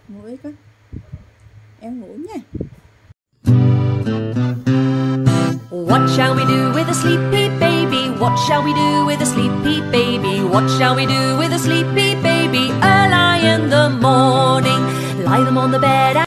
Ngủ đi con. Em ngủ nha. What shall we do with a sleepy baby? What shall we do with a sleepy baby? What shall we do with a sleepy baby? Early in the morning, lie them on the bed.